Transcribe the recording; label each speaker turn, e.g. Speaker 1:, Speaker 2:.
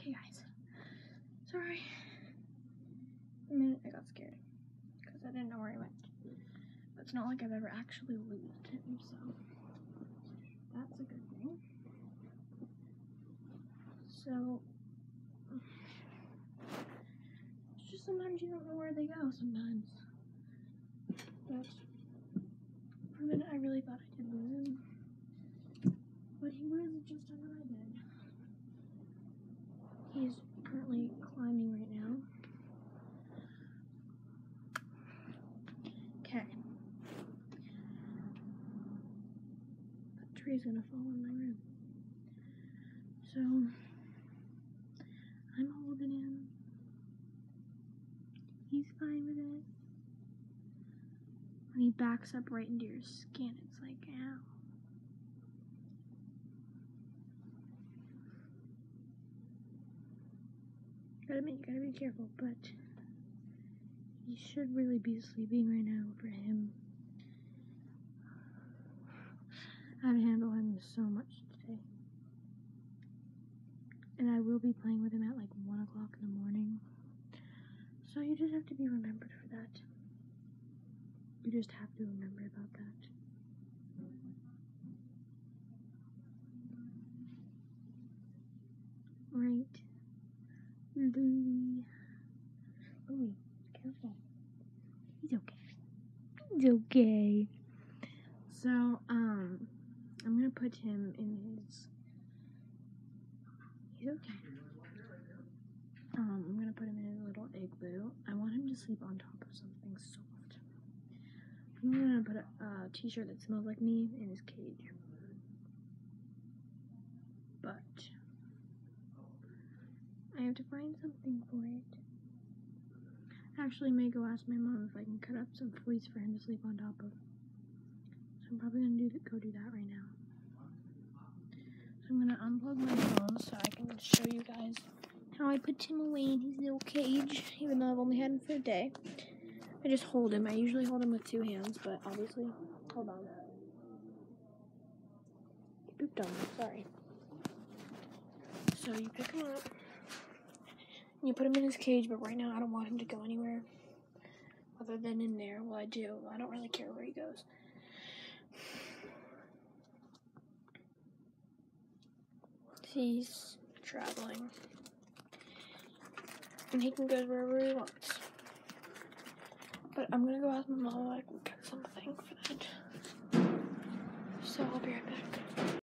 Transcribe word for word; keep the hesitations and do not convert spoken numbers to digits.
Speaker 1: Okay, guys. Sorry. For a minute I got scared because I didn't know where he went. But it's not like I've ever actually lost him, so that's a good thing. So it's just sometimes you don't know where they go sometimes. But for a minute I really thought I did lose him. But he was just under my bed. He's currently climbing right now. Okay. That tree's gonna fall in my room. So I'm holding him. He's fine with it. When he backs up right into your skin, it's like, ow. Gotta admit, you gotta be careful, but he should really be sleeping right now for him. I had to handle him so much today. And I will be playing with him at like one o'clock in the morning. So you just have to be remembered for that. You just have to remember about that. Right. Louie. Louie, careful. He's okay. He's okay. So, um, I'm gonna put him in his... He's okay. Um, I'm gonna put him in his little igloo. I want him to sleep on top of something soft. I'm gonna put a uh, t-shirt that smells like me in his cage. But I have to find something for it. I actually may go ask my mom if I can cut up some fleece for him to sleep on top of. So I'm probably gonna do th- go do that right now. So I'm gonna unplug my phone so I can show you guys how I put Tim away in his little cage, even though I've only had him for a day. I just hold him. I usually hold him with two hands, but obviously, hold on. He pooped on me, sorry. So you pick him up, and you put him in his cage, but right now I don't want him to go anywhere other than in there. Well, I do. I don't really care where he goes. He's traveling. And he can go wherever he wants. But I'm gonna go ask my mom if I can get something for that. So I'll be right back.